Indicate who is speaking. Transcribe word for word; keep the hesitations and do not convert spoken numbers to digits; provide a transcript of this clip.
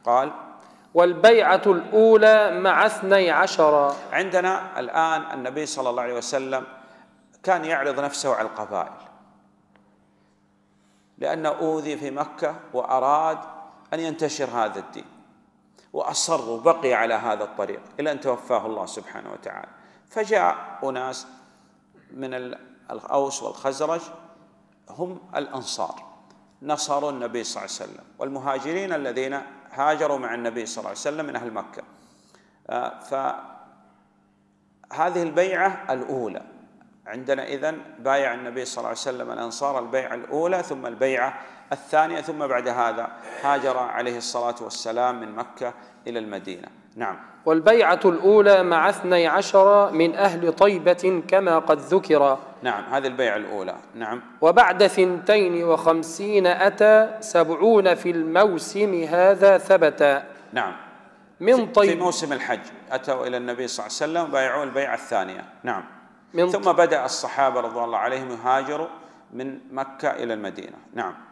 Speaker 1: قال:
Speaker 2: والبيعة الأولى مع اثني عشر.
Speaker 1: عندنا الآن النبي صلى الله عليه وسلم كان يعرض نفسه على القبائل، لأنه أوذي في مكة وأراد أن ينتشر هذا الدين، وأصر وبقي على هذا الطريق إلى أن توفاه الله سبحانه وتعالى. فجاء أناس من الأوس والخزرج هم الأنصار، نصروا النبي صلى الله عليه وسلم، والمهاجرين الذين هاجروا مع النبي صلى الله عليه وسلم من أهل مكة. فهذه البيعة الأولى عندنا، إذن بايع النبي صلى الله عليه وسلم الأنصار البيعة الأولى، ثم البيعة الثانية، ثم بعد هذا هاجر عليه الصلاة والسلام من مكة إلى المدينة. نعم.
Speaker 2: والبيعة الأولى مع اثني عشر من أهل طيبة كما قد ذكر.
Speaker 1: نعم، هذه البيعة الأولى. نعم.
Speaker 2: وبعد ثنتين وخمسين أتى سبعون في الموسم هذا ثبت.
Speaker 1: نعم،
Speaker 2: من طيب
Speaker 1: في موسم الحج أتوا إلى النبي صلى الله عليه وسلم وبايعوا البيعة الثانية. نعم.
Speaker 2: ثم
Speaker 1: بدأ الصحابة رضوان الله عليهم يهاجروا من مكة إلى المدينة. نعم.